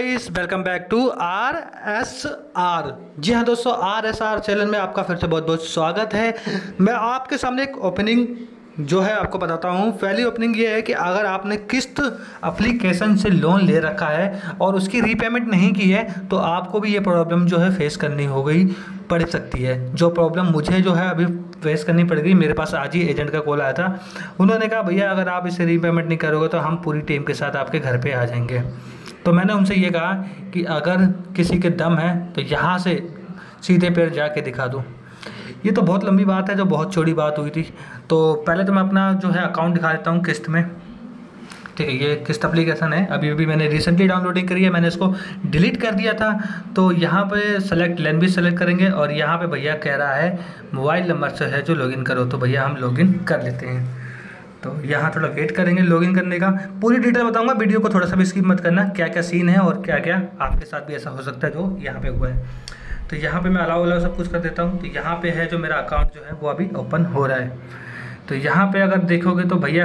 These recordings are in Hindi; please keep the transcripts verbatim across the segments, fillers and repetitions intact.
Guys, welcome back to R S R. जी हाँ दोस्तों, आर एस आर चैनल में आपका फिर से बहुत बहुत स्वागत है। मैं आपके सामने एक ओपनिंग जो है आपको बताता हूँ। पहली ओपनिंग ये है कि अगर आपने किस्त एप्लीकेशन से लोन ले रखा है और उसकी रीपेमेंट नहीं की है तो आपको भी ये प्रॉब्लम जो है फेस करनी हो गई पड़ सकती है। जो प्रॉब्लम मुझे जो है अभी फेस करनी पड़ गई, मेरे पास आज ही एजेंट का कॉल आया था। उन्होंने कहा भैया अगर आप इसे रीपेमेंट नहीं करोगे तो हम पूरी टीम के साथ आपके घर पे आ जाएंगे। तो मैंने उनसे ये कहा कि अगर किसी के दम है तो यहाँ से सीधे पैर जाके दिखा दूँ। ये तो बहुत लंबी बात है, जो बहुत चौड़ी बात हुई थी। तो पहले तो मैं अपना जो है अकाउंट दिखा देता हूँ किस्त में। ठीक है, ये किस्त एप्लीकेशन है, अभी अभी मैंने रिसेंटली डाउनलोडिंग करी है। मैंने इसको डिलीट कर दिया था। तो यहाँ पे सेलेक्ट लैंग्वेज सेलेक्ट करेंगे और यहाँ पे भैया कह रहा है मोबाइल नंबर से है जो लॉगिन करो। तो भैया हम लॉगिन कर लेते हैं। तो यहाँ थोड़ा वेट करेंगे लॉगिन करने का। पूरी डिटेल बताऊंगा, वीडियो को थोड़ा सा भी स्किप मत करना, क्या क्या सीन है और क्या क्या आपके साथ भी ऐसा हो सकता है जो यहाँ पे हुआ है। तो यहाँ पे मैं अलाउ अलाउ सब कुछ कर देता हूँ। तो यहाँ पे है जो मेरा अकाउंट जो है वो अभी ओपन हो रहा है। तो यहाँ पे अगर देखोगे तो भैया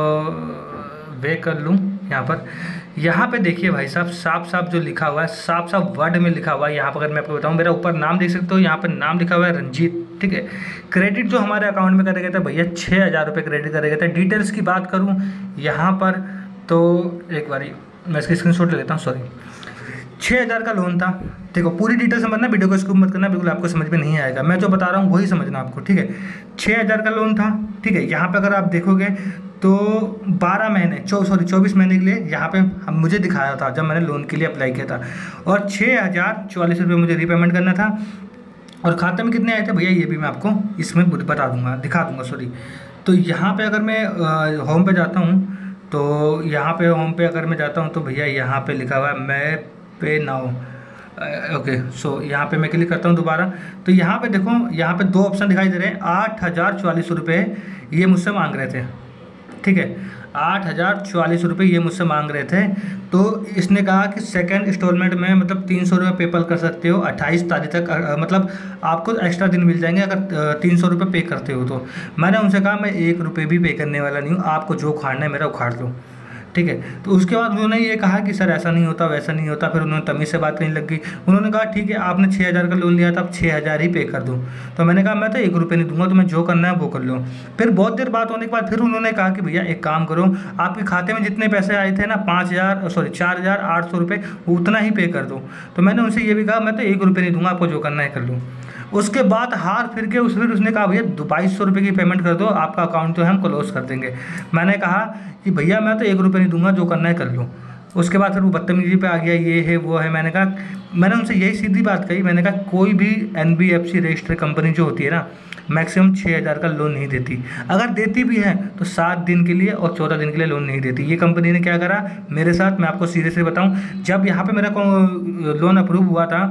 वे कर लूँ यहाँ पर। यहाँ पे देखिए भाई साहब, साफ साफ जो लिखा हुआ है, साफ साफ वर्ड में लिखा हुआ है। यहाँ पर अगर मैं आपको बताऊँ, मेरा ऊपर नाम देख सकते हो, यहाँ पर नाम लिखा हुआ है रंजीत। ठीक है, क्रेडिट जो हमारे अकाउंट में करे गए थे भैया छः हज़ार रुपये क्रेडिट करे गए थे। डिटेल्स की बात करूँ यहाँ पर तो एक बारी मैं इसकी स्क्रीनशॉट ले लेता हूँ। सॉरी, छः हज़ार का लोन था। देखो पूरी डिटेल समझना, वीडियो को स्किप मत करना, बिल्कुल आपको समझ में नहीं आएगा। मैं जो बता रहा हूँ वही समझना आपको। ठीक है, छः हज़ार का लोन था। ठीक है, यहाँ पे अगर आप देखोगे तो बारह महीने चौ सॉरी चौबीस महीने के लिए यहाँ पे हम मुझे दिखाया था जब मैंने लोन के लिए अप्लाई किया था। और छः हज़ार चौवालीस रुपये मुझे रीपेमेंट करना था। और खाते में कितने आए थे भैया ये भी मैं आपको इसमें बता दूंगा, दिखा दूंगा। सॉरी, तो यहाँ पे अगर मैं होम पे जाता हूँ तो यहाँ पे होम पे अगर मैं जाता हूँ तो भैया यहाँ पे लिखा हुआ है मैं पे नाउ। ओके, सो यहाँ पे मैं क्लिक करता हूँ दोबारा। तो यहाँ पे देखो, यहाँ पे दो ऑप्शन दिखाई दे रहे हैं। आठ हज़ार चौवालीस रुपये ये मुझसे मांग रहे थे। ठीक है, आठ हज़ार चौवालीस रुपये ये मुझसे मांग रहे थे। तो इसने कहा कि सेकंड इंस्टॉलमेंट में मतलब तीन सौ रुपये पेपल कर सकते हो अट्ठाईस तारीख तक, आ, मतलब आपको एक्स्ट्रा दिन मिल जाएंगे अगर तीन सौ रुपये पे करते हो तो। मैंने उनसे कहा मैं एक रुपये भी पे करने वाला नहीं हूँ, आपको जो उखाड़ना है मेरा उखाड़ लो। ठीक है, तो उसके बाद उन्होंने ये कहा कि सर ऐसा नहीं होता वैसा नहीं होता। फिर उन्होंने तमीज़ से बात करने लग गई। उन्होंने कहा ठीक है आपने छः हज़ार का लोन लिया था, अब छः हज़ार ही पे कर दो। तो मैंने कहा मैं तो एक रुपये नहीं दूंगा, तुम्हें जो करना है वो कर लो। फिर बहुत देर बात होने के बाद फिर उन्होंने कहा कि भैया एक काम करो, आपके खाते में जितने पैसे आए थे ना पाँच हज़ार सॉरी चार हज़ार आठ सौ रुपये उतना ही पे कर दो। तो मैंने उनसे ये भी कहा मैं तो एक रुपये नहीं दूंगा, आपको जो करना है कर लो। उसके बाद हार फिर के उस फिर उसने कहा भैया बाईस सौ रुपये की पेमेंट कर दो, आपका अकाउंट जो है हम क्लोज कर देंगे। मैंने कहा कि भैया मैं तो एक रुपये नहीं दूंगा, जो करना है कर लो। उसके बाद फिर वो बदतमीजी पे आ गया, ये है वो है। मैंने कहा मैंने उनसे यही सीधी बात कही, मैंने कहा कोई भी N B F C registered company जो होती है ना मैक्सिमम छः हज़ार का लोन नहीं देती। अगर देती भी है तो सात दिन के लिए और चौदह दिन के लिए लोन नहीं देती। ये कंपनी ने क्या करा मेरे साथ, मैं आपको सीरियसली बताऊँ, जब यहाँ पर मेरा लोन अप्रूव हुआ था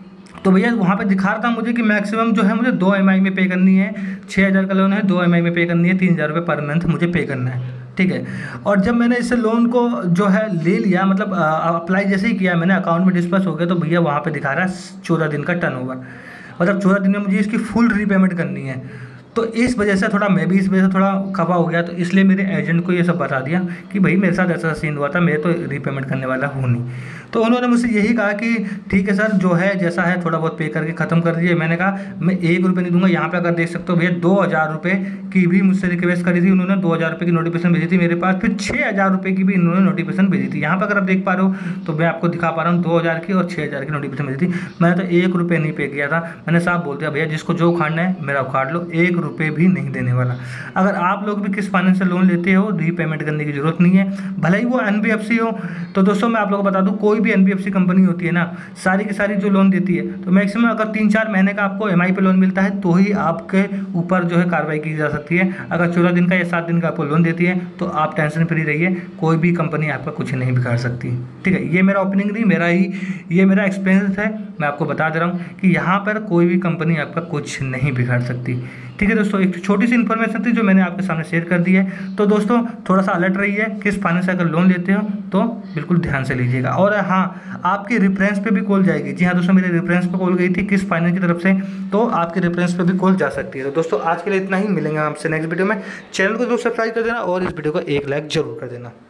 तो भैया वहाँ पे दिखा रहा था मुझे कि मैक्सिमम जो है मुझे दो एम आई में पे करनी है। छः हज़ार का लोन है, दो एम आई में पे करनी है, तीन हज़ार रुपये पर मंथ मुझे पे करना है। ठीक है, और जब मैंने इस लोन को जो है ले लिया, मतलब अप्लाई जैसे ही किया मैंने, अकाउंट में डिस्पर्स हो गया, तो भैया वहाँ पे दिखा रहा है चौदह दिन का टर्नओवर, मतलब चौदह दिन में मुझे इसकी फुल रीपेमेंट करनी है। तो इस वजह से थोड़ा मैं भी इस वजह से थोड़ा खफा हो गया। तो इसलिए मेरे एजेंट को ये सब बता दिया कि भाई मेरे साथ ऐसा सीन हुआ था, मैं तो रीपेमेंट करने वाला हूँ नहीं। तो उन्होंने मुझसे यही कहा कि ठीक है सर, जो है जैसा है थोड़ा बहुत पे करके ख़त्म कर दीजिए। मैंने कहा मैं एक रुपये नहीं दूंगा। यहाँ पे अगर देख सकते हो भैया दो हज़ार रुपये की भी मुझसे रिक्वेस्ट करी थी उन्होंने, दो हज़ार रुपये की नोटिफिकेशन भेजी थी मेरे पास। फिर छः हज़ार रुपये की भी इन्होंने नोटिफिकेशन भेजी थी। यहाँ पर अगर आप देख पा रहे हो तो मैं आपको दिखा पा रहा हूँ दो हज़ार की और छः हज़ार की नोटिफिकेशन भेजी थी। मैंने तो एक रुपये नहीं पे किया था। मैंने साफ बोल दिया भैया जिसको जो उखाड़ना है मेरा उखाड़ लो, एक रुपये भी नहीं देने वाला। अगर आप लोग भी किस फाइनेंस से लोन लेते हो रीपेमेंट करने की जरूरत नहीं है, भले ही वो एन बी एफ सी हो। तो दोस्तों मैं आप लोगों को बता दूं, कोई भी N B F C company होती है ना, सारी की सारी जो लोन देती है तो मैक्सिमम अगर तीन चार महीने का आपको एम आई पे लोन मिलता है तो ही आपके ऊपर जो है कार्रवाई की जा सकती है। अगर चौदह दिन का या सात दिन का आपको लोन देती है तो आप टेंशन फ्री रहिए, कोई भी कंपनी आपका कुछ नहीं बिगाड़ सकती। ठीक है, ये मेरा ओपनिंग नहीं, मेरा ही ये मेरा एक्सपीरियंस है। मैं आपको बता दे रहा हूँ कि यहाँ पर कोई भी कंपनी आपका कुछ नहीं बिगाड़ सकती। ठीक है दोस्तों, एक छोटी सी इन्फॉर्मेशन थी जो मैंने आपके सामने शेयर कर दी है। तो दोस्तों थोड़ा सा अलर्ट रहिए, किस फाइनेंस से अगर लोन लेते हो तो बिल्कुल ध्यान से लीजिएगा। और हाँ, आपकी रेफरेंस पे भी कॉल जाएगी। जी हाँ दोस्तों, मेरे रेफरेंस पे कॉल गई थी किस फाइनेंस की तरफ से, तो आपके रेफरेंस पे भी कॉल जा सकती है। तो दोस्तों आज के लिए इतना ही, मिलेंगे आपसे नेक्स्ट वीडियो में। चैनल को जरूर सब्सक्राइब कर देना और इस वीडियो को एक लाइक जरूर कर देना।